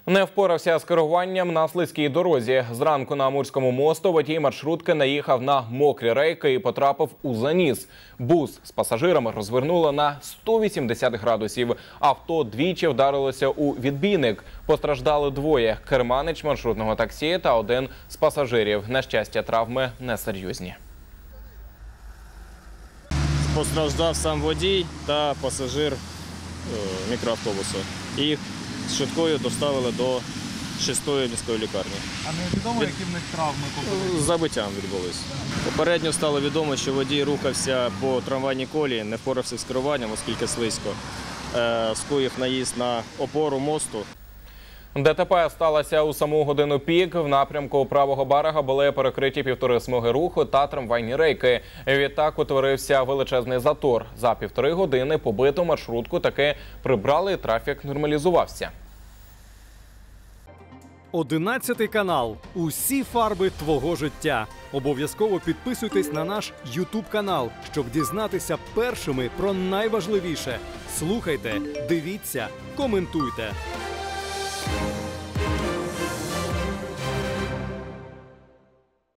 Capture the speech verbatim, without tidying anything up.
Не впорався з керуванням на слизькій дорозі. Зранку на Амурському мосту водій маршрутки наїхав на мокрі рейки і потрапив у заніс. Бус з пасажирами розвернуло на сто вісімдесят градусів. Авто двічі вдарилося у відбійник. Постраждали двоє – керманич маршрутного таксі та один з пасажирів. На щастя, травми несерйозні. Постраждав сам водій та пасажир мікроавтобусу. Їх швидкою доставили до шостої міської лікарні. А не відомо, Від... які в них травми? З забиттям відбулись. Попередньо стало відомо, що водій рухався по трамвайній колії, не впорався з керуванням, оскільки слизько. Е, скоїв наїзд на опору мосту. ДТП сталося у саму годину пік. В напрямку правого берега були перекриті півтори смуги руху та трамвайні рейки. Відтак утворився величезний затор. За півтори години побиту маршрутку таки прибрали, трафік нормалізувався. Одинадцятий канал. Усі фарби твого життя. Обов'язково підписуйтесь на наш ютуб канал, щоб дізнатися першими про найважливіше. Слухайте, дивіться, коментуйте.